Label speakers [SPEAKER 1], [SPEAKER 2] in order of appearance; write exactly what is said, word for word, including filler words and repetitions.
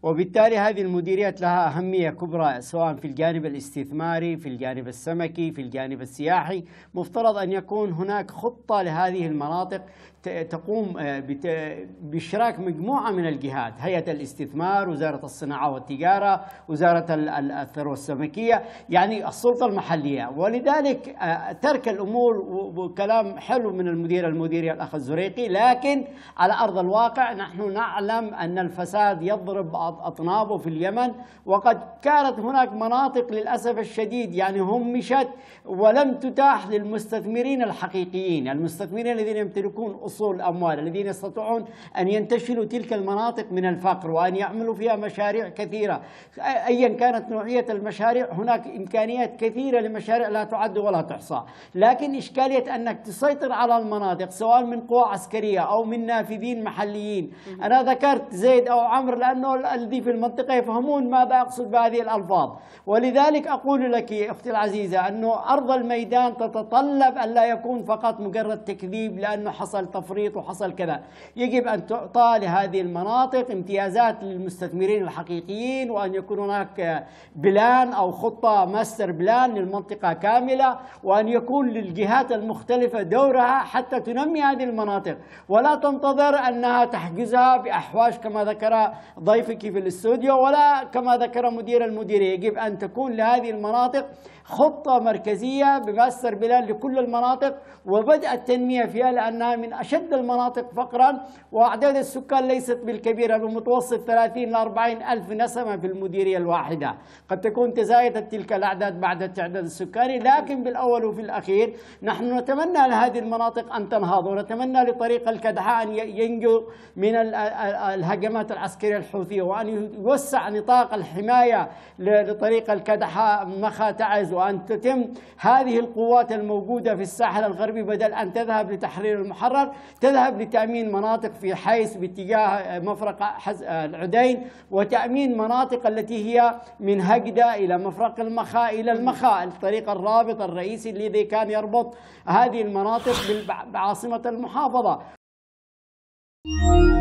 [SPEAKER 1] وبالتالي هذه المديريات لها أهمية كبرى سواء في الجانب الاستثماري، في الجانب السمكي، في الجانب السياحي. مفترض أن يكون هناك خطة لهذه المناطق تقوم بإشراك مجموعة من الجهات، هيئة الاستثمار، وزارة الصناعة والتجارة، وزارة الثروة السمكية، يعني السلطة المحلية. ولذلك ترك الأمور، وكلام حلو من المدير المديرية الأخ الزريقي، لكن على أرض الواقع نحن نعلم أن الفساد يضرب أطنابه في اليمن، وقد كانت هناك مناطق للأسف الشديد يعني همشت ولم تتاح للمستثمرين الحقيقيين، المستثمرين الذين يمتلكون أصول الأموال، الذين يستطيعون أن ينتشلوا تلك المناطق من الفقر وأن يعملوا فيها مشاريع كثيرة. أيا كانت نوعية المشاريع، هناك إمكانيات كثيرة لمشاريع لا تعد ولا تحصى، لكن إشكالية أنك تسيطر على المناطق سواء من قوى عسكرية أو من نافذين محليين. أنا ذكرت زيد أو عمرو لأنه الذي في المنطقة يفهمون ماذا أقصد بهذه الألفاظ. ولذلك أقول لك أختي العزيزة أنه أرض الميدان تتطلب أن لا يكون فقط مجرد تكذيب لأنه حصل تفريط وحصل كذا. يجب أن تعطى لهذه المناطق امتيازات للمستثمرين الحقيقيين، وأن يكون هناك بلان أو خطة ماستر بلان للمنطقة كاملة، وأن يكون للجهات المختلفة دورها حتى تنمي هذه المناطق، ولا تنتظر أنها تحجزها بأحواش كما ذكر ضيفك في الاستوديو ولا كما ذكر مدير المديرية. يجب أن تكون لهذه المناطق خطة مركزية بماستر بلان لكل المناطق، وبدأ التنمية فيها لأنها من أشد المناطق فقرا، وأعداد السكان ليست بالكبيرة، بمتوسط ثلاثين إلى أربعين ألف نسمة في المديرية الواحدة. قد تكون تزايدت تلك الأعداد بعد التعداد السكاني، لكن بالأول وفي الأخير نحن نتمنى لهذه المناطق أن تنهض، ونتمنى لطريق الكدحاء أن ينجو من الهجمات العسكرية الحوثية، وأن يوسع نطاق الحماية لطريق الكدحاء مخا تعز، وأن تتم هذه القوات الموجودة في الساحل الغربي بدل أن تذهب لتحرير المحرر تذهب لتأمين مناطق في حيث باتجاه مفرق العدين، وتأمين مناطق التي هي من هجدة إلى مفرق المخا إلى المخا، الطريق الرابط الرئيسي الذي كان يربط هذه المناطق بعاصمة المحافظة.